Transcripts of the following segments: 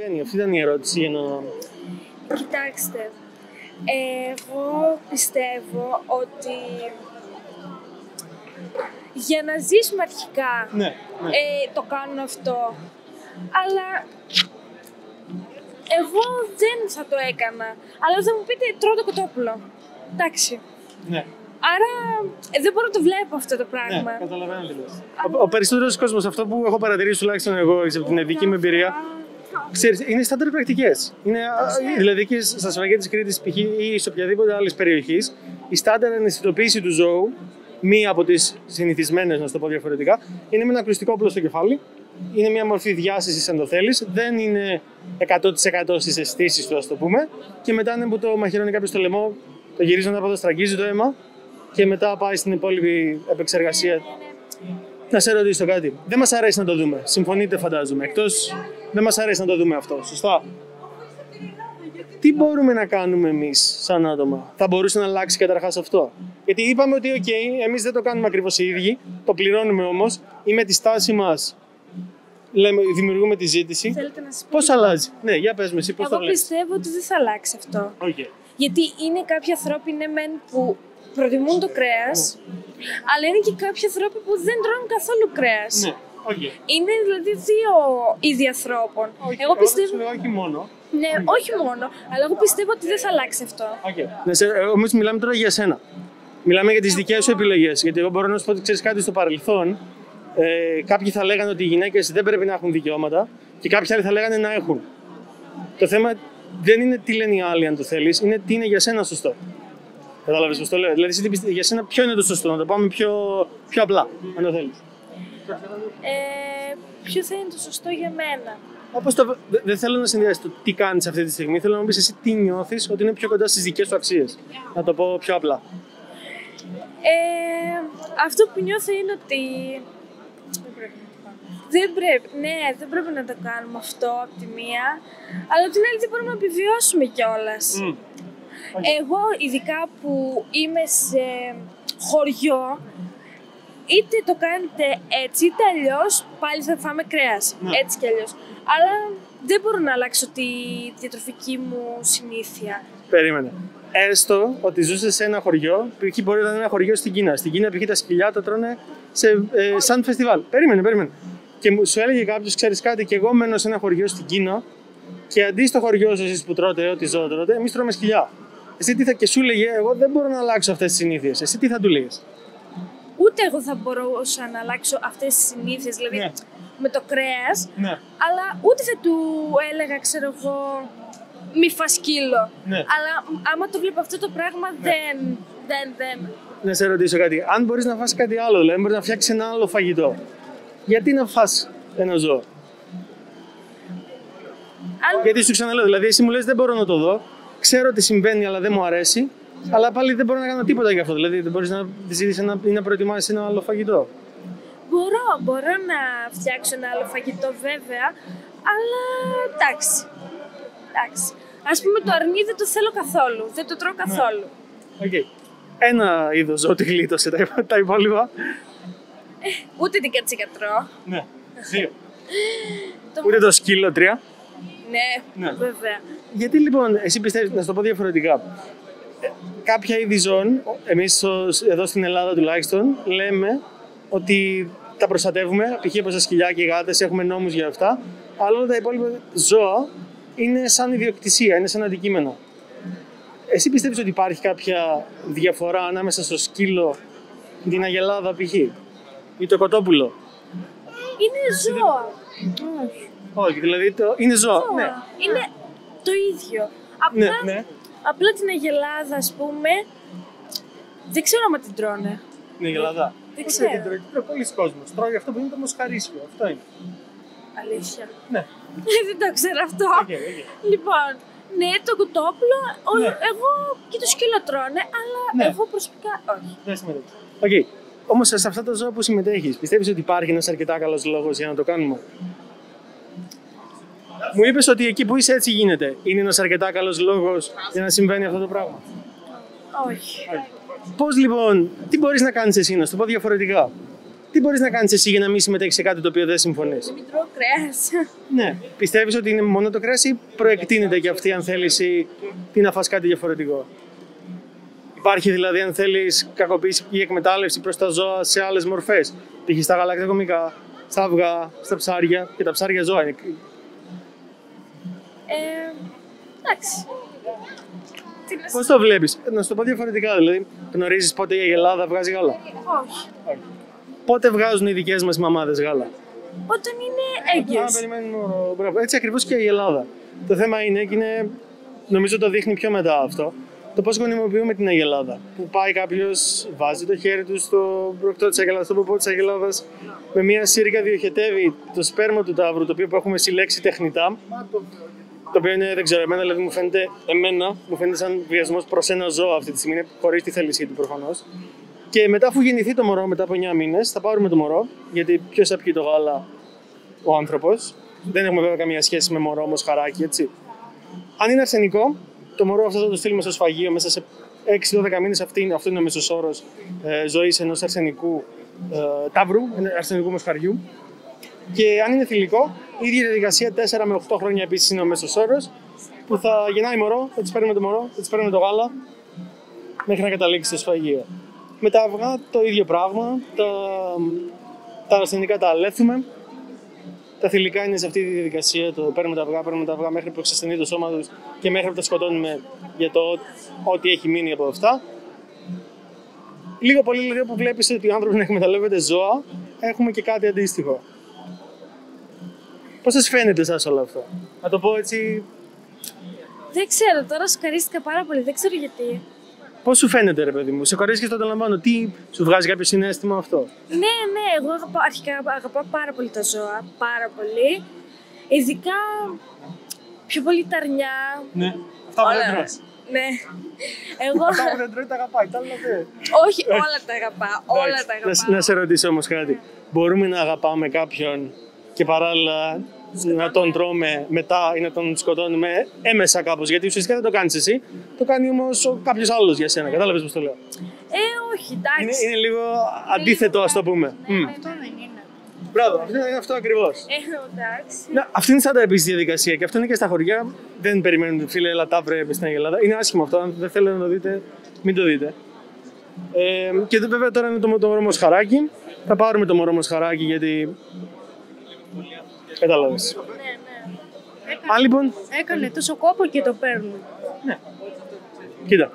συμβαίνει? Αυτή ήταν η ερώτηση για να... Κοιτάξτε, εγώ πιστεύω ότι για να ζήσουμε αρχικά το κάνουν αυτό, αλλά εγώ δεν θα το έκανα. Αλλά θα μου πείτε τρώω το κοτόπουλο. Εντάξει. Ναι. Άρα δεν μπορώ να το βλέπω αυτό το πράγμα. Ναι, καταλαβαίνω τι λες. Ο περισσότερος κόσμος, αυτό που έχω παρατηρήσει τουλάχιστον εγώ από την δική μου εμπειρία, ξέρεις, είναι στάνταρ πρακτικές. Δηλαδή και στα σφαγεία της Κρήτης π.χ. ή σε οποιαδήποτε άλλη περιοχή, η στάνταρ αναισθητοποίηση του ζώου, μία από τις συνηθισμένες, να το πω διαφορετικά, είναι με ένα ακουστικό όπλο στο κεφάλι. Είναι μια μορφή διάσησης, αν το θέλεις. Δεν είναι 100% στις αισθήσεις του, ας το πούμε. Και μετά είναι που το μαχαιρώνει κάποιος στο λαιμό, το γυρίζει ανάποδα, στραγγίζει το αίμα και μετά πάει στην υπόλοιπη επεξεργασία. Να σε ρωτήσω κάτι. Δεν μας αρέσει να το δούμε. Συμφωνείτε, φαντάζομαι. Εκτός δεν μας αρέσει να το δούμε αυτό. Σωστά. Τι μπορούμε να κάνουμε εμείς σαν άτομα? Θα μπορούσε να αλλάξει καταρχάς αυτό? Γιατί είπαμε ότι, OK, εμείς δεν το κάνουμε ακριβώς οι ίδιοι, το πληρώνουμε όμως, ή με τη στάση μας δημιουργούμε τη ζήτηση. Πώς αλλάζει? Ναι, για πες με εσύ, πώς το βλέπεις? Εγώ πιστεύω ότι δεν θα αλλάξει αυτό. Okay. Γιατί είναι κάποιοι άνθρωποι, ναι, μεν που προτιμούν το κρέας, αλλά είναι και κάποιοι άνθρωποι που δεν τρώνε καθόλου κρέας. Ναι. Okay. Είναι δηλαδή δύο είδη ανθρώπων. Εγώ πιστεύω. Όχι μόνο. Ναι, όχι μόνο, αλλά εγώ πιστεύω ότι δεν θα αλλάξει αυτό. Όμως μιλάμε τώρα για σένα. Μιλάμε για τις δικές σου επιλογές. Γιατί εγώ μπορώ να σου πω ότι ξέρεις κάτι στο παρελθόν. Κάποιοι θα λέγανε ότι οι γυναίκες δεν πρέπει να έχουν δικαιώματα και κάποιοι άλλοι θα λέγανε να έχουν. Το θέμα δεν είναι τι λένε οι άλλοι, αν το θέλεις, είναι τι είναι για σένα σωστό. Κατάλαβες πώς το λέω? Δηλαδή, για σένα ποιο είναι το σωστό, να το πάμε πιο απλά, αν το θέλεις. Ποιο θα είναι το σωστό για μένα? Δεν θέλω να συνδυάσεις το τι κάνεις αυτή τη στιγμή, θέλω να μου πεις εσύ τι νιώθεις ότι είναι πιο κοντά στις δικές σου αξίες. Να το πω πιο απλά. Αυτό που νιώθω είναι ότι δεν πρέπει να το κάνουμε αυτό από τη μία, αλλά από την άλλη δεν μπορούμε να επιβιώσουμε κιόλας. Εγώ ειδικά που είμαι σε χωριό, είτε το κάνετε έτσι είτε αλλιώς πάλι θα φάμε κρέας, έτσι κι αλλιώς. Αλλά δεν μπορώ να αλλάξω τη διατροφική μου συνήθεια. Περίμενε. Έστω ότι ζούσε σε ένα χωριό, π.χ. μπορεί να είναι ένα χωριό στην Κίνα. Στην Κίνα, π.χ. τα σκυλιά τα τρώνε σαν φεστιβάλ. Περίμενε. Και σου έλεγε κάποιος, ξέρεις κάτι, και εγώ μένω σε ένα χωριό στην Κίνα και αντί στο χωριό σας εσείς που τρώτε ό,τι ζώα τρώτε, εμείς τρώμε σκυλιά. Εσύ τι θα, και σου έλεγε, εγώ δεν μπορώ να αλλάξω αυτές τις συνήθειες. Εσύ τι θα του λέγες? Ούτε εγώ θα μπορούσα να αλλάξω αυτές τις συνήθειες, δηλαδή με το κρέας, αλλά ούτε θα του έλεγα, ξέρω εγώ, μη φας σκύλο. Αλλά άμα το βλέπω αυτό το πράγμα, δεν. Να σε ρωτήσω κάτι. Αν μπορείς να φας κάτι άλλο, δηλαδή μπορείς να φτιάξεις ένα άλλο φαγητό, γιατί να φας ένα ζώο? Γιατί σου ξαναλέω, δηλαδή εσύ μου λες δεν μπορώ να το δω, ξέρω τι συμβαίνει αλλά δεν μου αρέσει, αλλά πάλι δεν μπορώ να κάνω τίποτα γι' αυτό. Δηλαδή δεν μπορείς να ζητήσεις ή να προετοιμάσεις ένα άλλο φαγητό? Μπορώ να φτιάξω ένα άλλο φαγητό βέβαια, αλλά εντάξει. Ας πούμε το αρνί δεν το θέλω καθόλου, δεν το τρώω καθόλου. Okay. Ένα είδος ζώο τη γλίτωσε, τα υπόλοιπα. Ούτε την κατσίκα τρώω. Ναι, 2. Ούτε το σκύλο 3. Ναι, βέβαια. Γιατί λοιπόν, εσύ πιστεύεις, να σου το πω διαφορετικά, κάποια είδη ζώων, εμείς εδώ στην Ελλάδα τουλάχιστον, λέμε ότι τα προστατεύουμε, π.χ. όπως τα σκυλιά και οι γάτες, έχουμε νόμους για αυτά, αλλά όλα τα υπόλοιπα ζώα είναι σαν ιδιοκτησία, είναι σαν αντικείμενο. Εσύ πιστεύεις ότι υπάρχει κάποια διαφορά ανάμεσα στο σκύλο, την αγελάδα π.χ. ή το κοτόπουλο? Είναι ζώα. Όχι, δηλαδή είναι ζώα. Ναι. Είναι το ίδιο. Απλά την αγελάδα, ας πούμε, δεν ξέρω αν την τρώνε. Την αγελάδα. Δεν ξέρω. Δεν τρώει, πολλοί κόσμος. Τρώει αυτό που είναι το μοσχαρίσιο. Αυτό είναι. Αλήθεια? Ναι. Δεν το ξέρω αυτό. Okay. Λοιπόν, ναι, το κοτόπουλο, εγώ και το σκύλο τρώνε, αλλά εγώ προσωπικά όχι. Δεν συμμετέχει. Okay. Όμως σε αυτά τα ζώα που συμμετέχεις, πιστεύεις ότι υπάρχει ένας αρκετά καλός λόγος για να το κάνουμε? Μου είπες ότι εκεί που είσαι έτσι γίνεται. Είναι ένας αρκετά καλός λόγος για να συμβαίνει αυτό το πράγμα? Όχι. Πώς λοιπόν, τι μπορείς να κάνεις εσύ, να σου το πω διαφορετικά? Τι μπορείς να κάνεις εσύ για να μην συμμετέχεις σε κάτι το οποίο δεν συμφωνείς? Να μην τρώω κρέας. Ναι. Πιστεύεις ότι είναι μόνο το κρέας ή προεκτείνεται και αυτή αν θέλεις ή τι να φας κάτι διαφορετικό? Υπάρχει δηλαδή αν θέλεις κακοποίηση ή εκμετάλλευση προς τα ζώα σε άλλες μορφές? Π.χ. στα γαλακτοκομικά, στα αυγά, στα ψάρια, και τα ψάρια ζώα είναι. Εντάξει. Πώς το βλέπεις? Να σου το πω διαφορετικά, δηλαδή γνωρίζεις πότε η Αγελάδα βγάζει γάλα? Όχι. Πότε βγάζουν οι δικές μας μαμάδες γάλα? Όταν είναι έγκυος. Περιμένουν μωρό. Μπράβο. Έτσι ακριβώς και η Ελλάδα. Το θέμα είναι, και είναι, νομίζω το δείχνει πιο μετά αυτό, το πώς γονιμοποιούμε την Αγελάδα. Που πάει κάποιος, βάζει το χέρι του στο προκτό της Αγελάδας, στο ποπό της Αγελάδας, με μια σύριγγα διοχετεύει το σπέρμα του ταύρου, το οποίο έχουμε συλλέξει τεχνητά. Το οποίο είναι, δεν ξέρω, δηλαδή μου φαίνεται σαν βιασμός προς ένα ζώο αυτή τη στιγμή, χωρίς τη θέλησή του προφανώς. Και μετά, αφού γεννηθεί το μωρό, μετά από 9 μήνες, θα πάρουμε το μωρό, γιατί ποιος θα πιει το γάλα? Ο άνθρωπος. Δεν έχουμε βέβαια καμία σχέση με μωρό όμως χαράκι, έτσι. Αν είναι αρσενικό, το μωρό αυτό θα το στείλουμε στο σφαγείο μέσα σε 6-12 μήνες. Αυτό είναι ο μέσος όρος ζωής ενός αρσενικού ταύρου, αρσενικού μοσχαριού. Και αν είναι θηλυκό, η ίδια διαδικασία 4 με 8 χρόνια επίσης είναι ο μέσος όρος, που θα γεννάει μωρό, θα της παίρνουμε το μωρό, θα της παίρνουμε το γάλα, μέχρι να καταλήξει στο σφαγείο. Με τα αυγά το ίδιο πράγμα, τα αρσενικά τα αλέθουμε. Τα θηλυκά είναι σε αυτή τη διαδικασία, το παίρνουμε τα αυγά μέχρι που εξασθενεί το σώμα τους και μέχρι που τα σκοτώνουμε για το ό,τι έχει μείνει από αυτά. Λίγο πολύ δηλαδή που βλέπεις ότι οι άνθρωποι να εκμεταλλεύονται ζώα, έχουμε και κάτι αντίστοιχο. Πώς σας φαίνεται εσάς όλο αυτό? Να το πω έτσι. Δεν ξέρω, τώρα σκαρίστηκα πάρα πολύ, δεν ξέρω γιατί. Πώς σου φαίνεται, ρε παιδί μου, σε κορίσεις και το αντιλαμβάνω, τι σου βγάζει κάποιο συναίσθημα αυτό? Ναι, εγώ αγαπάω πάρα πολύ τα ζώα, πάρα πολύ. Ειδικά πιο πολύ τα αρνιά. Ναι, αυτά που δεν τρως. Ναι. Εγώ... Αυτά που δεν τρώει τα αγαπάει, τα άλλα δεν. Όχι, όλα τα αγαπάω, όλα τα αγαπάω. Να σε ρωτήσω όμως κάτι. Μπορούμε να αγαπάμε κάποιον και παράλληλα να τον τρώμε μετά ή να τον σκοτώνουμε έμεσα κάπως? Γιατί ουσιαστικά δεν το κάνεις εσύ, το κάνει όμως κάποιος άλλος για σένα. Κατάλαβες πώς το λέω? Όχι, εντάξει. Είναι λίγο αντίθετο, ας το πούμε. Ναι, αυτό δεν είναι. Μπράβο, αυτό είναι αυτό ακριβώς. Εντάξει. Αυτή είναι σαν επίσης διαδικασία και αυτό είναι και στα χωριά. Δεν περιμένουν, φίλε, έλα ταύρε στην Ελλάδα. Είναι άσχημο αυτό. Αν δεν θέλετε να το δείτε, μην το δείτε. Και βέβαια τώρα είναι το μωρό μοσχαράκι. Θα πάρουμε το μωρό μοσχαράκι γιατί. Κατάλαβες. Ναι. Λοιπόν. Έκανε τόσο κόπο και το παίρνουν. Ναι. Κοίτα.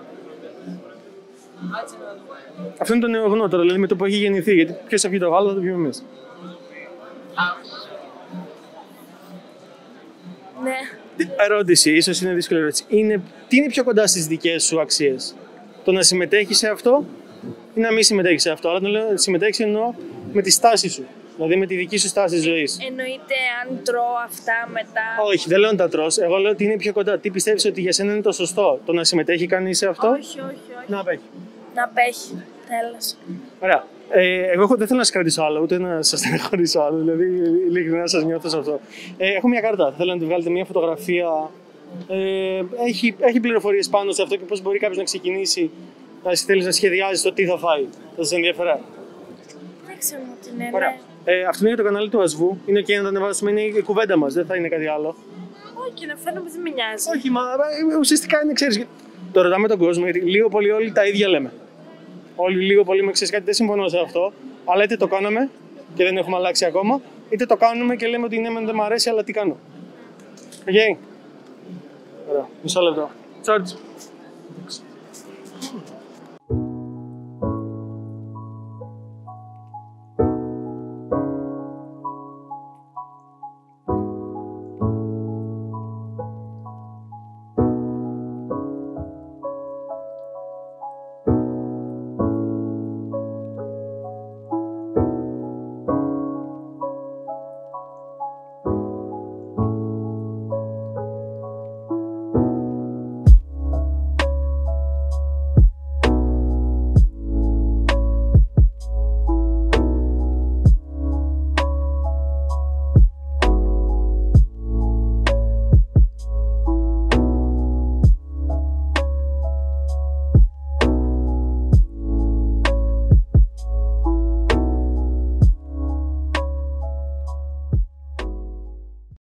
Αυτό είναι το νεογνώτερο, δηλαδή με το που έχει γεννηθεί. Γιατί ποιος θα πιει το γάλα, θα το πιούμε εμείς. Ναι. Ερώτηση, ίσως είναι δύσκολη ερώτηση. Τι είναι πιο κοντά στις δικές σου αξίες? Το να συμμετέχεις σε αυτό ή να μην συμμετέχεις σε αυτό? Αλλά το λέω συμμετέχεις εννοώ με τη στάση σου. Δηλαδή με τη δική σου στάση ζωής. Εννοείται αν τρώω αυτά μετά. Όχι, δεν λέω να τα τρως. Εγώ λέω ότι είναι πιο κοντά. Τι πιστεύεις ότι για σένα είναι το σωστό? Το να συμμετέχει κανείς σε αυτό? Όχι. Να απέχει. Να απέχει. Τέλος. Ωραία. Εγώ δεν θέλω να σας κρατήσω άλλο, ούτε να σας στεναχωρήσω άλλο. Δηλαδή, ειλικρινά σας νιώθω σε αυτό. Έχω μια κάρτα. Θέλω να τη βγάλετε μια φωτογραφία. Έχει πληροφορίες πάνω σε αυτό και πώς μπορεί κάποιος να ξεκινήσει. Να θέλει να σχεδιάζει το τι θα φάει. Θα σας ενδιαφέρει? Δεν ξέρω τι είναι. Ωραία. Αυτό είναι για το κανάλι του Ασβού. Είναι και να το ανεβάσουμε, είναι η κουβέντα μας, δεν θα είναι κάτι άλλο. Όχι, να φαίνομαι δεν με νοιάζει. Όχι, μα ουσιαστικά είναι, ξέρεις. Το ρωτάμε τον κόσμο γιατί λίγο πολύ όλοι τα ίδια λέμε. Όλοι λίγο πολύ με ξέρεις κάτι, δεν συμφωνώ σε αυτό. Αλλά είτε το κάναμε και δεν έχουμε αλλάξει ακόμα, είτε το κάνουμε και λέμε ότι ναι, δεν μου αρέσει, αλλά τι κάνω. Οκ. Ωραία, μισό λεπτό. Τσόρτζ.